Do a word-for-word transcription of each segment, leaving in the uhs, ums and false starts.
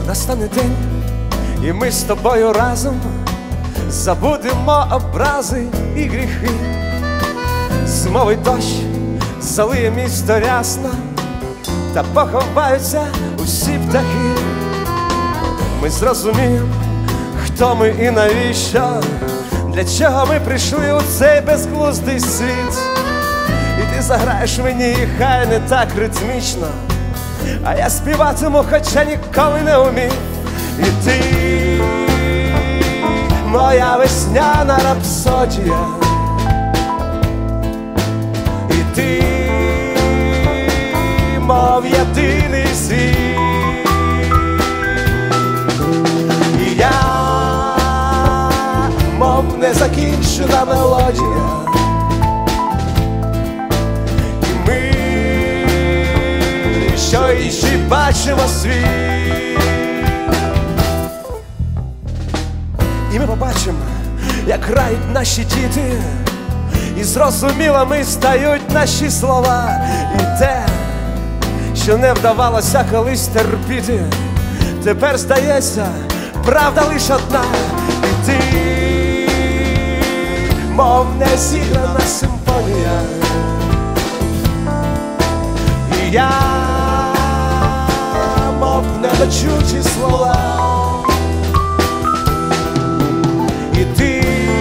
настане день, і ми з тобою разом забудемо образи і гріхи. Зимовий дощ залиє місто рясно, та поховаються усі птахи. Ми зрозуміємо, хто ми і навіщо, для чого ми прийшли у цей безглуздий світ. І ти заграєш мені, і хай не так ритмічно, а я співатиму, хоча ніколи не умів. І ти моя весняна рапсодія, і ти мов єдиний світ. І я мов незакінчена мелодія, і ми, що інші бачимо світ. І ми побачимо, як грають наші діти, і зрозумілими стають наші слова. І те, що не вдавалося колись терпіти, тепер здається, правда лиш одна. І ти, мов незіграна симфонія, і я, мов недочуті слова. І ти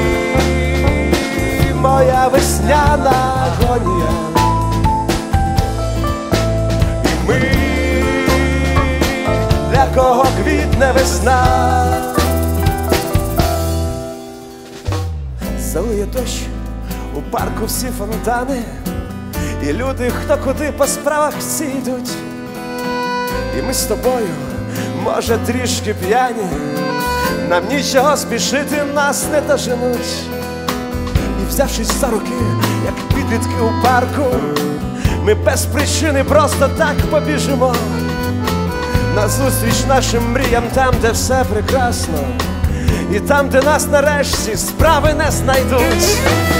моя весняна агонія, і ми, для кого квітне весна. Залиє дощ, у парку всі фонтани, і люди, хто куди по справах всі йдуть. І ми з тобою, може, трішки п'яні, нам нічого спішити, нас не доженуть. І взявшись за руки, як підлітки у парку, ми без причини просто так побіжимо назустріч нашим мріям, там, де все прекрасно, і там, де нас нарешті справи не знайдуть.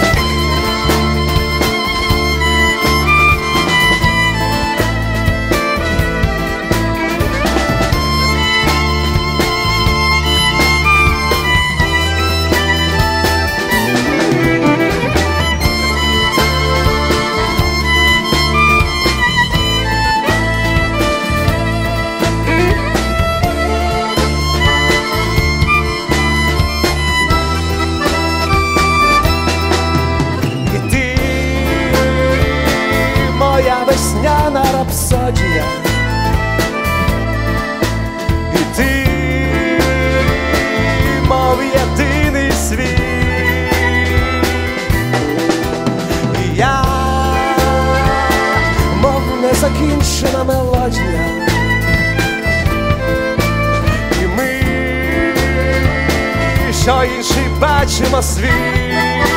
Моя весняна рапсодія, і ти, мов єдиний світ. І я, мов незакінчена мелодія, і ми, що інші бачимо світ.